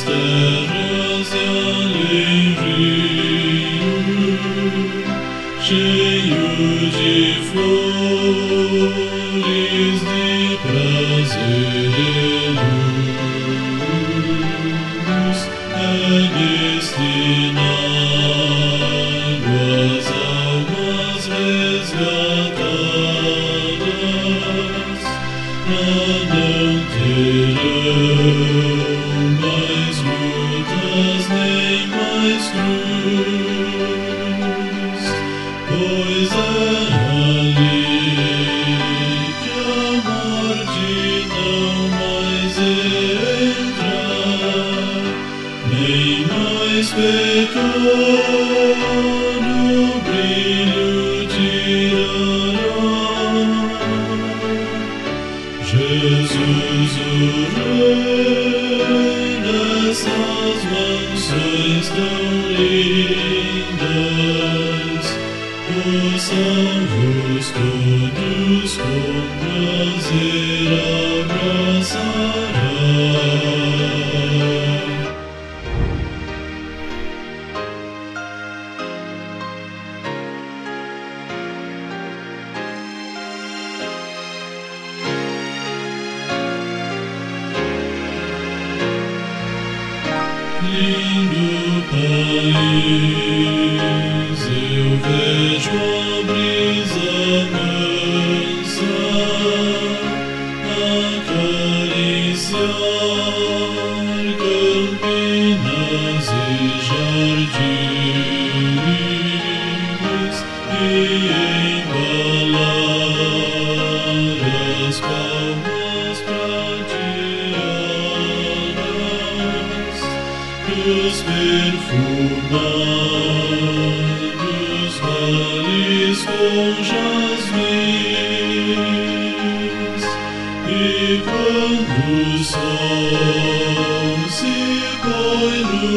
terras e além rio, cheio de flores de prazer e luz, é destinado às almas resgatadas, não terão mais lutas nem mais cruz, pois é ali que a morte não mais entra, nem mais pecado brilho tirará. Jesus, o Rei dessas mansões tão lindas, os salvos todos com prazer abraçará. Lindo país, eu vejo a brisa mansa acariciar campinas e jardins e embalar as palmas prateadas dos perfumados vales com jasmins, e quando o sol se põe no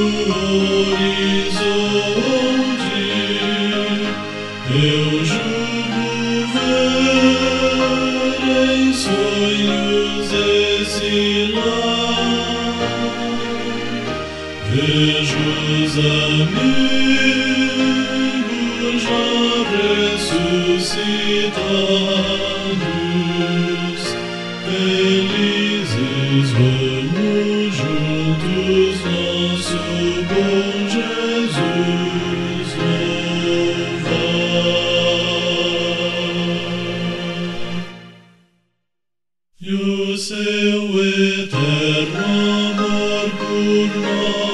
horizonte, eu julgo ver em sonhos esse lar. Vejo os amigos já ressuscitados, felizes vamos juntos nosso bom Jesus louvar. E o seu eterno amor por nós